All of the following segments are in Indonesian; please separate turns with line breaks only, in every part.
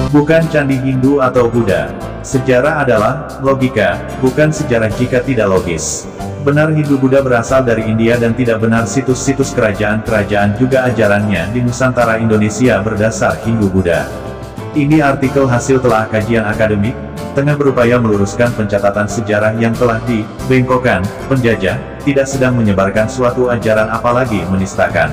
Bukan candi Hindu atau Buddha. Sejarah adalah logika, bukan sejarah jika tidak logis. Benar Hindu-Buddha berasal dari India dan tidak benar situs-situs kerajaan-kerajaan juga ajarannya di Nusantara Indonesia berdasar Hindu-Buddha. Ini artikel hasil telah kajian akademik, tengah berupaya meluruskan pencatatan sejarah yang telah dibengkokkan penjajah, tidak sedang menyebarkan suatu ajaran apalagi menistakan.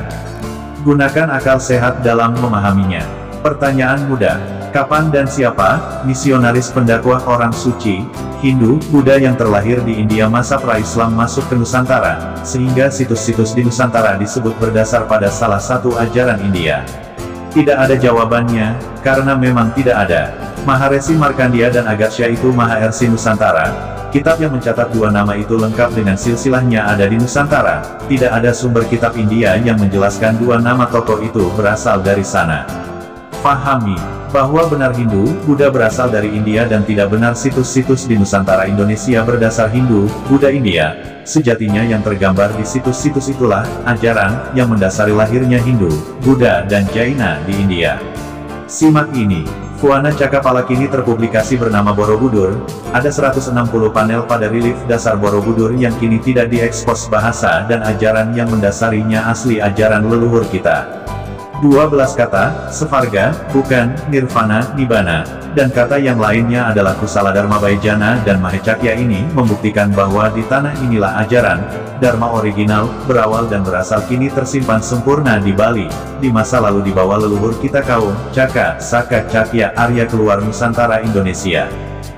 Gunakan akal sehat dalam memahaminya. Pertanyaan mudah. Kapan dan siapa misionaris pendakwah orang suci Hindu, Buddha yang terlahir di India masa pra-Islam masuk ke Nusantara, sehingga situs-situs di Nusantara disebut berdasar pada salah satu ajaran India? Tidak ada jawabannya, karena memang tidak ada. Maharesi Markandia dan Agatsya itu Mahaersi Nusantara. Kitab yang mencatat dua nama itu lengkap dengan silsilahnya ada di Nusantara. Tidak ada sumber kitab India yang menjelaskan dua nama tokoh itu berasal dari sana. Fahami bahwa benar Hindu, Buddha berasal dari India dan tidak benar situs-situs di Nusantara Indonesia berdasar Hindu, Buddha India. Sejatinya yang tergambar di situs-situs itulah ajaran yang mendasari lahirnya Hindu, Buddha dan Jaina di India. Simak ini. Fuana Cakapalakini terpublikasi bernama Borobudur. Ada 160 panel pada relief dasar Borobudur yang kini tidak diekspos bahasa dan ajaran yang mendasarinya asli ajaran leluhur kita. 12 kata, Sevarga, bukan, Nirvana, Nibbana, dan kata yang lainnya adalah Kusala Dharma Baijana dan Mahecakya ini membuktikan bahwa di tanah inilah ajaran Dharma original, berawal dan berasal kini tersimpan sempurna di Bali, di masa lalu dibawa leluhur kita kaum, Caka, Saka, Cakya, Arya keluar Nusantara Indonesia.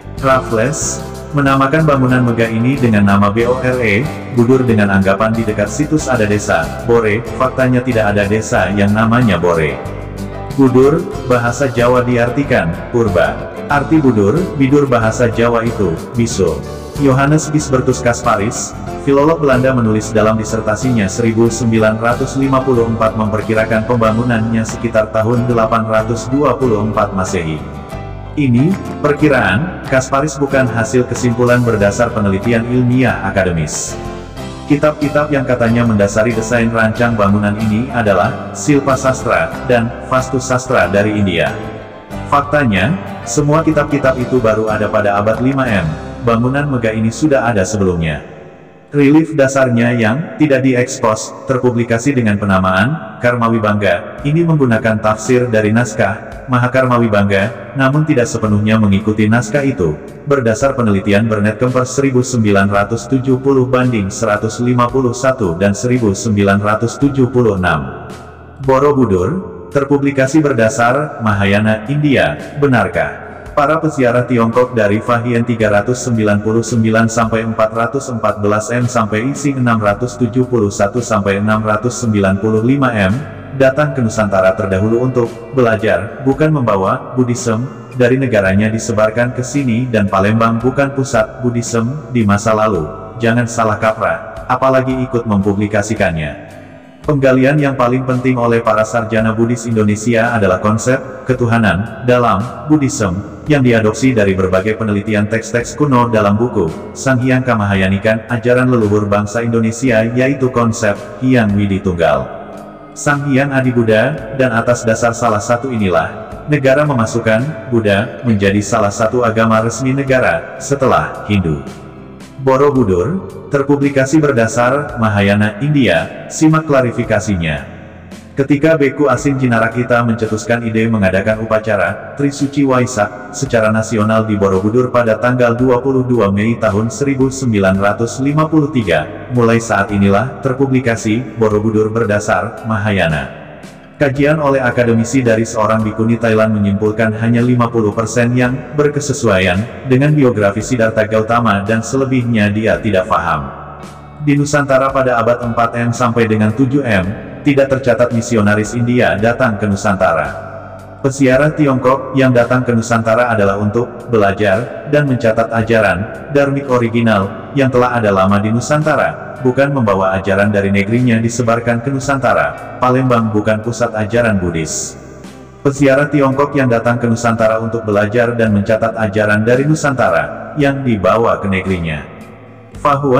Raffles menamakan bangunan megah ini dengan nama Bore, Budur dengan anggapan di dekat situs ada desa, Bore, faktanya tidak ada desa yang namanya Bore. Budur, bahasa Jawa diartikan, purba. Arti Budur, Bidur bahasa Jawa itu, bisul. Johannes Gisbertus Kasparis, filolog Belanda menulis dalam disertasinya 1954 memperkirakan pembangunannya sekitar tahun 824 Masehi. Ini, perkiraan, Kasparis bukan hasil kesimpulan berdasar penelitian ilmiah akademis. Kitab-kitab yang katanya mendasari desain rancang bangunan ini adalah Silpa Sastra dan Vastu Sastra dari India. Faktanya, semua kitab-kitab itu baru ada pada abad 5M, bangunan megah ini sudah ada sebelumnya. Relief dasarnya yang tidak diekspos, terpublikasi dengan penamaan Karmawibangga, ini menggunakan tafsir dari naskah Mahakarmawibangga, namun tidak sepenuhnya mengikuti naskah itu, berdasar penelitian Burnett Kempers 1970 banding 151 dan 1976. Borobudur, terpublikasi berdasar Mahayana, India, benarkah? Para peziarah Tiongkok dari Fahian 399 sampai 414 M sampai Ising 671 sampai 695 M, datang ke Nusantara terdahulu untuk belajar, bukan membawa Buddhism dari negaranya disebarkan ke sini dan Palembang bukan pusat Buddhism di masa lalu. Jangan salah kaprah, apalagi ikut mempublikasikannya. Penggalian yang paling penting oleh para sarjana Buddhis Indonesia adalah konsep ketuhanan dalam Buddhism yang diadopsi dari berbagai penelitian teks-teks kuno dalam buku Sang Hyang Kamahayanikan, ajaran leluhur bangsa Indonesia, yaitu konsep Hyang Widi Tunggal, Sang Hyang Adi Buddha, dan atas dasar salah satu inilah negara memasukkan Buddha menjadi salah satu agama resmi negara setelah Hindu. Borobudur, terpublikasi berdasar Mahayana, India, simak klarifikasinya. Ketika Beku Asin Jinarakita mencetuskan ide mengadakan upacara Trisuci Waisak secara nasional di Borobudur pada tanggal 22 Mei tahun 1953, mulai saat inilah terpublikasi Borobudur berdasar Mahayana. Kajian oleh akademisi dari seorang bikuni Thailand menyimpulkan hanya 50% yang berkesesuaian dengan biografi Siddhartha Gautama dan selebihnya dia tidak paham. Di Nusantara pada abad 4M sampai dengan 7M, tidak tercatat misionaris India datang ke Nusantara. Peziarah Tiongkok yang datang ke Nusantara adalah untuk belajar dan mencatat ajaran dharmik original yang telah ada lama di Nusantara, bukan membawa ajaran dari negerinya disebarkan ke Nusantara. Palembang bukan pusat ajaran Buddhis. Peziarah Tiongkok yang datang ke Nusantara untuk belajar dan mencatat ajaran dari Nusantara yang dibawa ke negerinya. Fahuan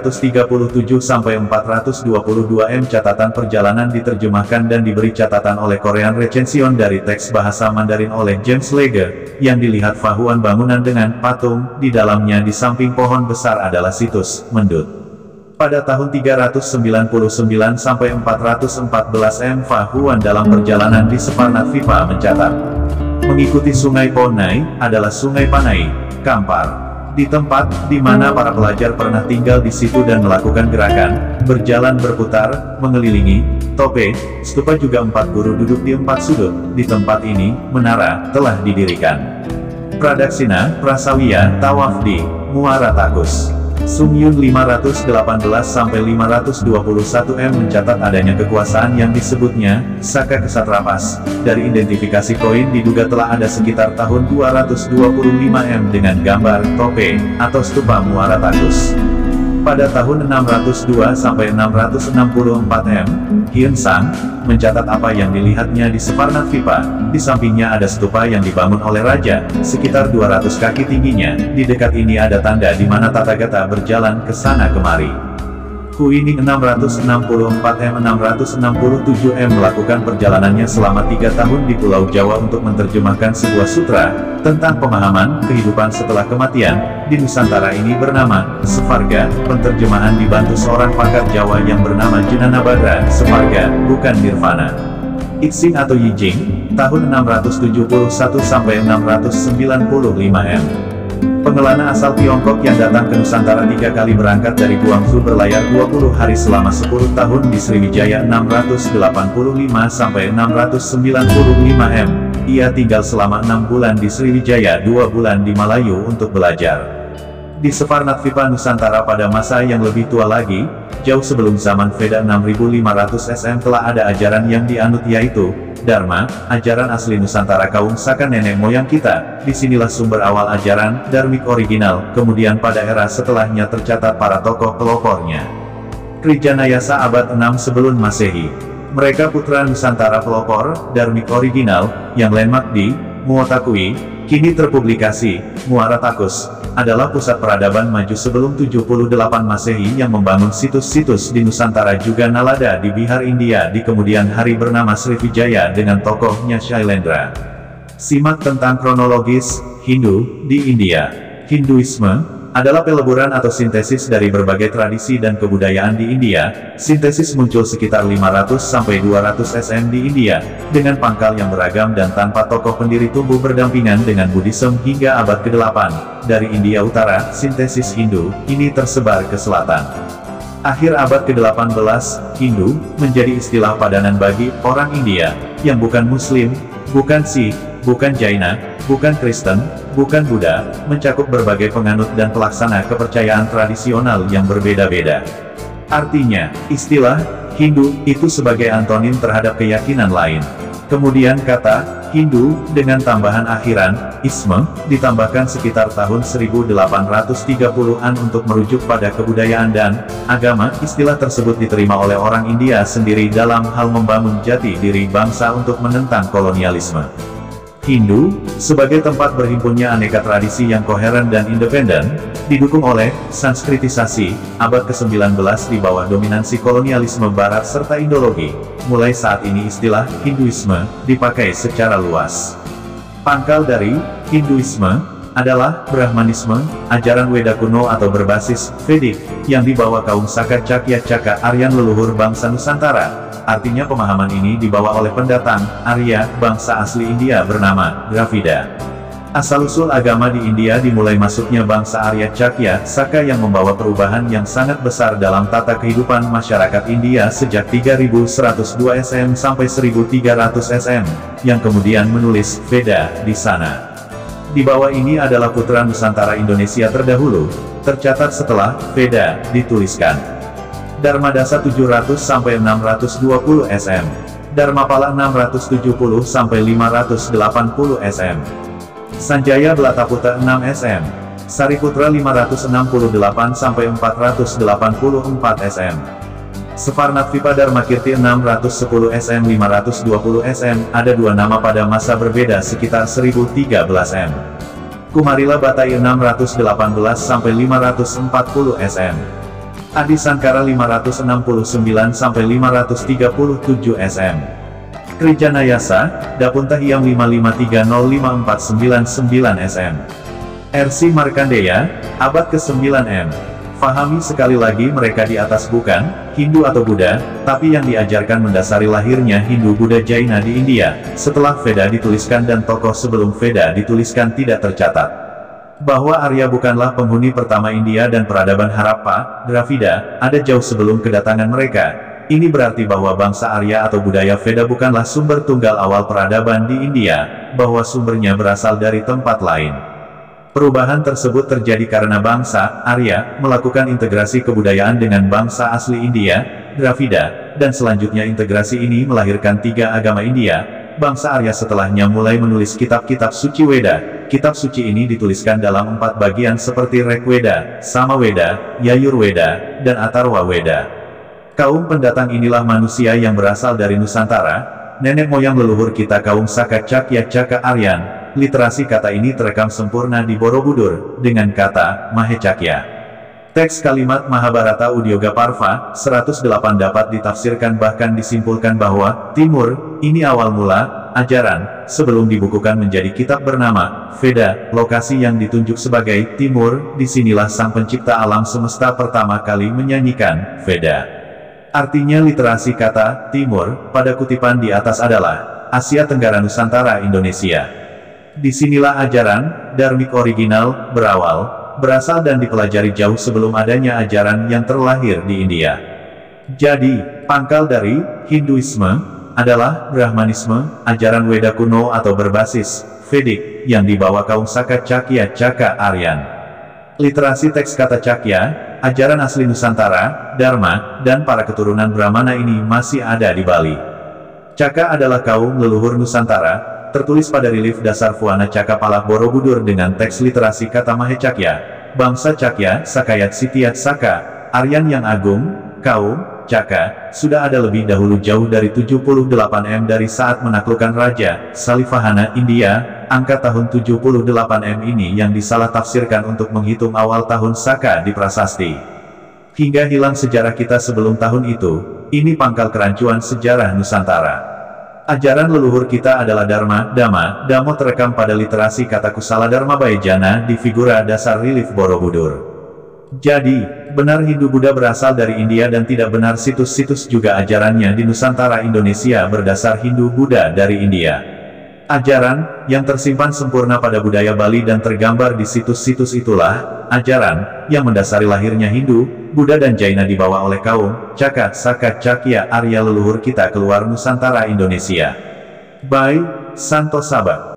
337-422 M. Catatan perjalanan diterjemahkan dan diberi catatan oleh Korean Recension dari teks bahasa Mandarin oleh James Legge, yang dilihat Fahuan bangunan dengan patung di dalamnya di samping pohon besar adalah situs Mendut. Pada tahun 399-414 M. Fahuan dalam perjalanan di Suvarnadvipa mencatat, mengikuti sungai Ponai, adalah sungai Panai, Kampar. Di tempat di mana para pelajar pernah tinggal di situ dan melakukan gerakan, berjalan berputar, mengelilingi, tope, stupa juga 4 guru duduk di 4 sudut. Di tempat ini, menara, telah didirikan. Pradaksina, prasawiya, tawaf di Muara Takus. Sumyun 518-521 M mencatat adanya kekuasaan yang disebutnya Saka Kesatrapas. Dari identifikasi koin diduga telah ada sekitar tahun 225 M dengan gambar tope atau stupa Muara Takus. Pada tahun 602-664 M, Hyun Sang mencatat apa yang dilihatnya di Suvarnadvipa. Di sampingnya ada stupa yang dibangun oleh raja, sekitar 200 kaki tingginya. Di dekat ini ada tanda di mana Tathagata berjalan ke sana kemari. Kuining 664-667 M melakukan perjalanannya selama 3 tahun di Pulau Jawa untuk menerjemahkan sebuah sutra tentang pemahaman kehidupan setelah kematian. Di Nusantara ini bernama Sevarga. Penterjemahan dibantu seorang pakar Jawa yang bernama Jenana Badra. Sevarga, bukan Nirvana. Ixing atau Yijing, tahun 671-695 M. Pengelana asal Tiongkok yang datang ke Nusantara 3 kali berangkat dari Guangzhou berlayar 20 hari selama 10 tahun di Sriwijaya 685-695 M. Ia tinggal selama 6 bulan di Sriwijaya, 2 bulan di Malayu untuk belajar. Di Suvarnadvipa Nusantara pada masa yang lebih tua lagi, jauh sebelum zaman Veda 6500 SM telah ada ajaran yang dianut yaitu Dharma, ajaran asli Nusantara kaum Saka nenek moyang kita. Disinilah sumber awal ajaran Dharmik original, kemudian pada era setelahnya tercatat para tokoh pelopornya. Krijanayasa abad 6 sebelum Masehi. Mereka putra Nusantara pelopor, Dharmik original, yang landmark di Muotakui, kini terpublikasi, Muara Takus, adalah pusat peradaban maju sebelum 78 Masehi yang membangun situs-situs di Nusantara juga Nalada di Bihar India di kemudian hari bernama Sriwijaya dengan tokohnya Shailendra. Simak tentang kronologis Hindu di India. Hinduisme adalah peleburan atau sintesis dari berbagai tradisi dan kebudayaan di India. Sintesis muncul sekitar 500-200 SM di India, dengan pangkal yang beragam dan tanpa tokoh pendiri tumbuh berdampingan dengan Buddhisme hingga abad ke-8. Dari India Utara, sintesis Hindu ini tersebar ke selatan. Akhir abad ke-18, Hindu menjadi istilah padanan bagi orang India yang bukan Muslim, bukan Sikh, bukan Jaina, bukan Kristen, bukan Buddha, mencakup berbagai penganut dan pelaksana kepercayaan tradisional yang berbeda-beda. Artinya, istilah Hindu itu sebagai antonim terhadap keyakinan lain. Kemudian kata Hindu dengan tambahan akhiran isme ditambahkan sekitar tahun 1830-an untuk merujuk pada kebudayaan dan agama. Istilah tersebut diterima oleh orang India sendiri dalam hal membangun jati diri bangsa untuk menentang kolonialisme. Hindu, sebagai tempat berhimpunnya aneka tradisi yang koheren dan independen, didukung oleh sanskritisasi, abad ke-19 di bawah dominansi kolonialisme barat serta Indologi. Mulai saat ini istilah Hinduisme dipakai secara luas. Pangkal dari Hinduisme adalah Brahmanisme, ajaran Weda kuno atau berbasis Vedik, yang dibawa kaum Saka Cakya Caka Aryan leluhur bangsa Nusantara. Artinya pemahaman ini dibawa oleh pendatang, Arya, bangsa asli India bernama Dravida. Asal-usul agama di India dimulai masuknya bangsa Arya Cakya, Saka yang membawa perubahan yang sangat besar dalam tata kehidupan masyarakat India sejak 3102 SM sampai 1300 SM, yang kemudian menulis Veda di sana. Di bawah ini adalah putra Nusantara Indonesia terdahulu, tercatat setelah Veda dituliskan. Dharmadasa 700-620 SM. Dharmapala 670-580 SM. Sanjaya Belataputa 6 SM. Sariputra 568-484 SM. Suvarnadvipa Dharmakirti 610 SM 520 SM. Ada 2 nama pada masa berbeda sekitar 1013 M. Kumarila Batai 618-540 cm. Adi Sankara 569-537 cm. Krijanayasa, Dapuntahiyam 553054999 cm. RC Markandeya, abad ke-9 M. Fahami sekali lagi mereka di atas bukan Hindu atau Buddha, tapi yang diajarkan mendasari lahirnya Hindu Buddha Jaina di India, setelah Veda dituliskan dan tokoh sebelum Veda dituliskan tidak tercatat. Bahwa Arya bukanlah penghuni pertama India dan peradaban Harappa, Dravida, ada jauh sebelum kedatangan mereka. Ini berarti bahwa bangsa Arya atau budaya Veda bukanlah sumber tunggal awal peradaban di India, bahwa sumbernya berasal dari tempat lain. Perubahan tersebut terjadi karena bangsa Arya melakukan integrasi kebudayaan dengan bangsa asli India, Dravida, dan selanjutnya integrasi ini melahirkan 3 agama India. Bangsa Arya setelahnya mulai menulis kitab-kitab suci Weda. Kitab suci ini dituliskan dalam 4 bagian seperti Rigveda, Samaveda, Yajurveda, dan Atharva Weda. Kaum pendatang inilah manusia yang berasal dari Nusantara, nenek moyang leluhur kita kaum Saka Cakya Caka Aryan. Literasi kata ini terekam sempurna di Borobudur, dengan kata Mahecakya. Teks kalimat Mahabharata Udyoga Parva 108 dapat ditafsirkan bahkan disimpulkan bahwa Timur, ini awal mula ajaran, sebelum dibukukan menjadi kitab bernama Veda. Lokasi yang ditunjuk sebagai Timur, disinilah sang pencipta alam semesta pertama kali menyanyikan Veda. Artinya literasi kata Timur pada kutipan di atas adalah Asia Tenggara Nusantara Indonesia. Disinilah ajaran dharmik original berasal dan dipelajari jauh sebelum adanya ajaran yang terlahir di India. Jadi, pangkal dari Hinduisme adalah Brahmanisme, ajaran Weda kuno atau berbasis Vedic, yang dibawa kaum Saka Cakya Caka Aryan. Literasi teks kata Cakya, ajaran asli Nusantara, Dharma, dan para keturunan Brahmana ini masih ada di Bali. Caka adalah kaum leluhur Nusantara, tertulis pada relief dasar Fuana Cakapala Borobudur dengan teks literasi kata Mahecakya. Bangsa Cakya, Sakayat Sitiat Saka, Aryan yang agung, kaum Caka, sudah ada lebih dahulu jauh dari 78 M dari saat menaklukkan Raja Salivahana India. Angka tahun 78 M ini yang disalah tafsirkan untuk menghitung awal tahun Saka di prasasti. Hingga hilang sejarah kita sebelum tahun itu, ini pangkal kerancuan sejarah Nusantara. Ajaran leluhur kita adalah Dharma, Dhamma, Dhammo terekam pada literasi kata Kusala Dharma Bayjana di figura dasar relief Borobudur. Jadi, benar Hindu Buddha berasal dari India dan tidak benar situs-situs juga ajarannya di Nusantara Indonesia berdasar Hindu Buddha dari India. Ajaran, yang tersimpan sempurna pada budaya Bali dan tergambar di situs-situs itulah, ajaran, yang mendasari lahirnya Hindu, Buddha dan Jaina dibawa oleh kaum Caka, Saka, Cakya, Arya leluhur kita keluar Nusantara Indonesia. By Santo Sabah.